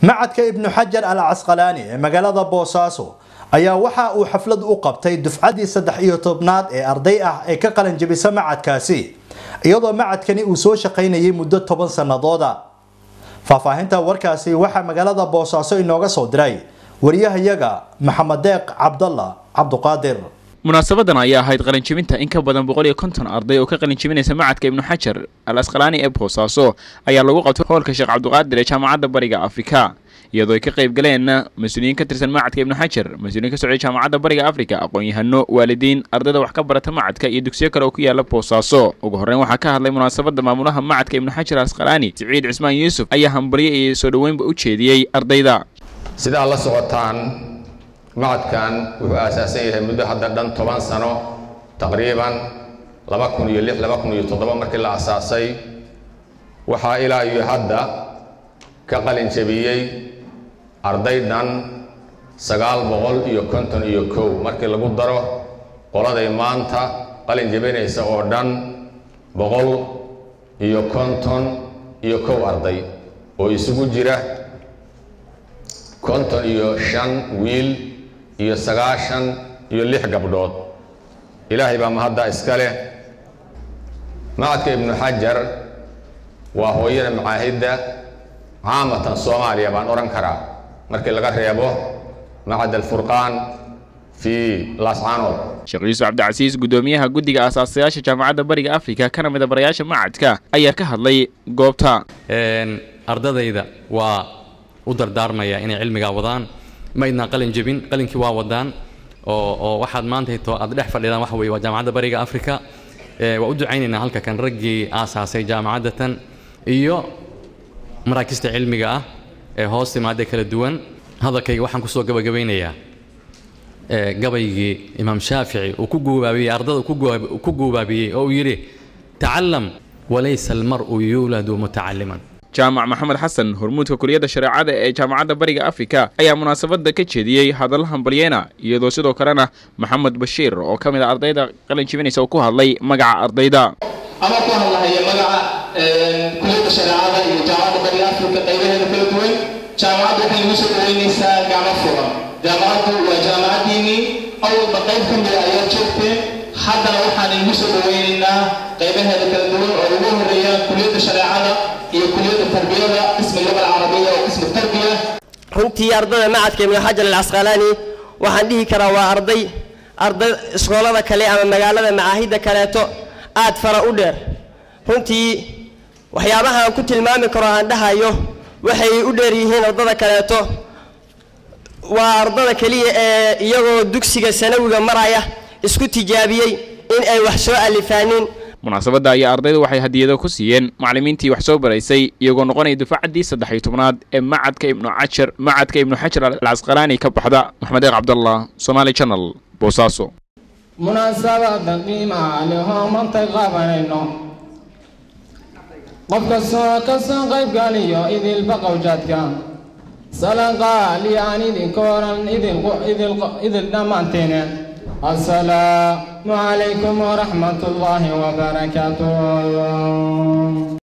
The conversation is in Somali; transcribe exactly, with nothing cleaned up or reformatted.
معهد ابن حجر العسقلاني مقالة بوساسو ayaa waxa uu xaflad u qabtay dufcadii saddex iyo tobnaad ee arday ah ee ka qalin jabisay macadkaasi iyadoo macadkani uu soo shaqeynayay muddo toban sanadooda faahfaahinta warkaasi waxa magaalada Boosaaso inooga soo diray wariyahayaga Maxamed Deeq Cabdalla Cabduqaadir munaasabadan ayaa ahayd qalin jabinta in ka badan boqol iyo konton arday oo ka qalin jabinaysa macadka Ibn Hajar al-Asqalani ee Boosaaso ayaa lagu qabtay hoolka Sheekh Cabduqaadir ee Jaamacadda Bariga Afrika iyadoo ay ka qayb galeen mas'uuliyiin ka tirsan macadka Ibn Hajar mas'uuliyiin ka socday Jaamacadda Bariga Afrika aqoon-yahano waalidiin ardayda wax ka barata macadka iyo dugsiyo kale oo ku yaala Boosaaso ugu horreyn waxa ka hadlay munaasabada maamulaha macadka Ibn Hajar al-Asqalani Saciid Cismaan Yuusuf ayaa hambaliyay iyo soo dhaweynba u jeediyay ardayda sida la socotaan macadkan wuxuu aasaasan yahay muddo hadda dhan toban sano taqriiban laba kun iyo lix laba kun iyo toddoba markii la aasaasay waxa ilaa iyo hadda ka qalin jabiyay arday dhan sagaal boqol iyo konton iyo kow markii lagu daro qoladay maanta qalin jabinaysa oo dhan boqol iyo konton iyo kow arday oo isugu jira konton iyo shan wiil iyo sagaashan iyo lix gabdhood ilaahay baa mahadda iska leh macadka Ibn Hajar waa hooyada macaahidda caamatan Soomaaliya baan oran karaa markii laga reebo macad al-Furqaan fi Lascaanood Sheekh Yuusuf Cabdicasiis gudoomiyaha guddiga aasaasiyaasha Jaamacadda Bariga Afrika kana mid ah barayaasha macadka ayaa ka hadlay goobta een ardadayda waa u dardaarmaya inay cilmiga wadaan maydna qalin jabin qalinkii waa wadaan oo oo waxaad maanta hito aad dhex fadhidaan waxa weeye waa Jaamacadda Bariga Afrika ee waa u ducaynaynaa halka kan raggii aasaasay jaamacadda tan iyo maraakista cilmiga ah ee hoos timaada kala duwan hadalkayga waxaan ku soo gabagabeynayaa ee gabaygii Imaam Shaafici uu ku goobaabiyay ardada ku goobaabiyay oo yiri ta'allam walaysa al-mar'u yuladu muta'alliman jaamac Maxamed Xasan hormuudka kuliyadda shariicada ee Jaamacadda Bariga Afrika ayaa munaasabada ka jeediyay hadal hambalyeena iyadoo sidoo kalena Maxamed Bashiir oo kamid ah ardayda qalin jabinaysa oo ku hadlay magaca ardayda ama ku hadlay magaca kuliyadda shariicada iyo Jaamacadda Bariga Afrika qaybaheeda kala duwan jaamacaddu waxay ugu soo dhaweynaysaa gacmo furan jaamacaddu waa jaamacadiini awalba qayb ka mid ah ayaa joogteen haddana waxaan ugu soo dhaweynaynaa qaybaheeda kala duwan oo ugu horeeya kuliyadda shariicada iyo kuliyadda tarbiyada ismi luqada carabiga oo ismi tarbiya runtii ardayda macadka Ibn Hajar al-Asqalani waxaan dhihi karaa waa arday arday iskoolada kale ama magaalada macaahidda kaleeto aad fara u dheer runtii waxyaabaha aan ku tilmaami karo aan dhahayo waxay u dheer yihiin ardada kaleeto waa ardada kaliya ee iyagoo dugsiga sanawiga maraya isku tijaabiyay in ay wax soo alifaanin munaasabada ayaa ardaydu waxay hadiyado ku siiyeen macallimiintii wax soo baraysay iyagoo noqonay dufcadii saddex iyo tobnaad ee macadka Ibn Hajar macadka Ibn Hajar al-Asqalani ka baxda Maxamed Deeq Cabdalla Somali Channel Boosaaso munaasabadan qiimaha mantaqabanayno qofka soo ka soo qayb galiyo idil baqawjadka salaan qaali aan idin kooran idil idil idil dhamaanteena السلام عليكم ورحمة الله وبركاته.